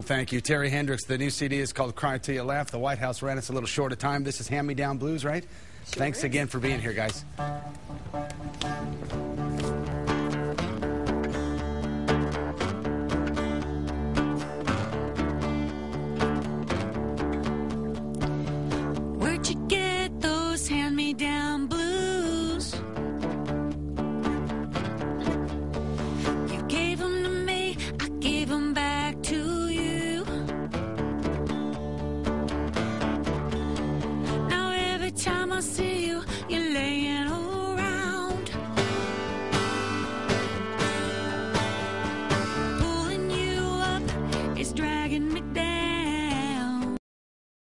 Thank you. Terri Hendrix. The new CD is called Cry Till You Laugh. The White House ran us a little short of time. This is Hand Me Down Blues, right? Sure Thanks is. again for being here, guys.